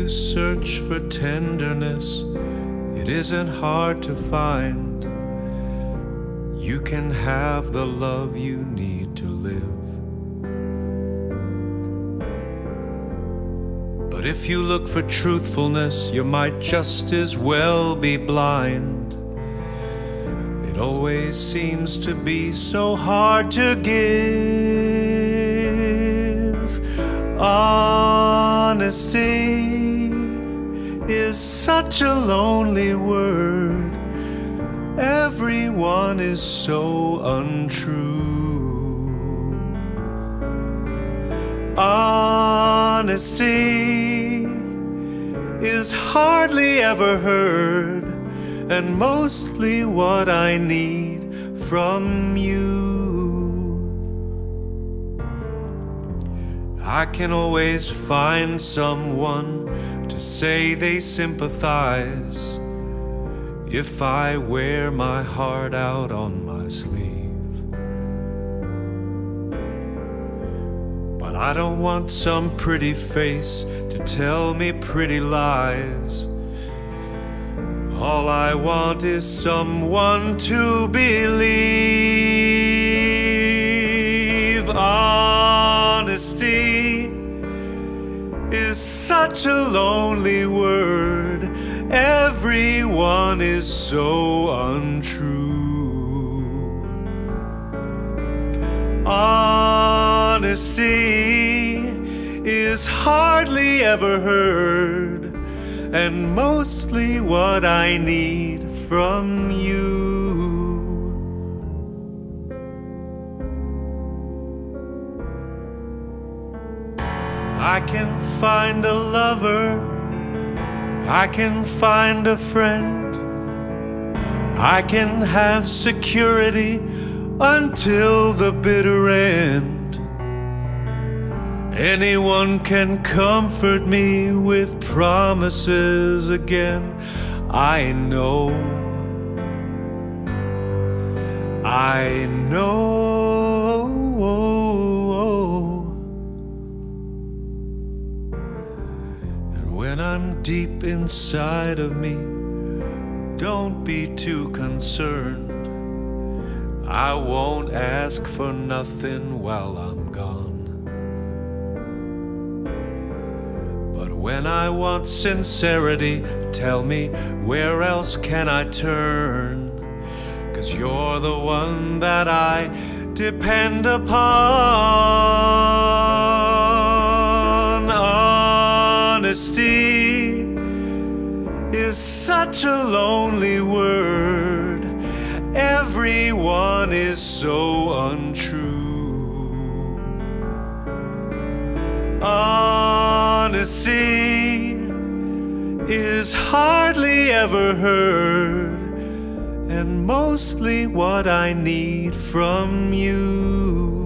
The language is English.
you search for tenderness, it isn't hard to find. You can have the love you need to live. But if you look for truthfulness, you might just as well be blind. It always seems to be so hard to give. Honesty is such a lonely word. Everyone is so untrue. Honesty is hardly ever heard, and mostly what I need from you. I can always find someone to say they sympathize if I wear my heart out on my sleeve. But I don't want some pretty face to tell me pretty lies. All I want is someone to believe. Honesty is such a lonely word. Everyone is so untrue. Honesty is hardly ever heard, and mostly what I need from you. I can find a lover, I can find a friend, I can have security until the bitter end. Anyone can comfort me with promises again. I know, I know. And when I'm deep inside of me, don't be too concerned. I won't ask for nothing while I'm gone. But when I want sincerity, tell me, where else can I turn? 'Cause you're the one that I depend upon. Honesty is such a lonely word. Everyone is so untrue. Honesty is hardly ever heard, and mostly what I need from you.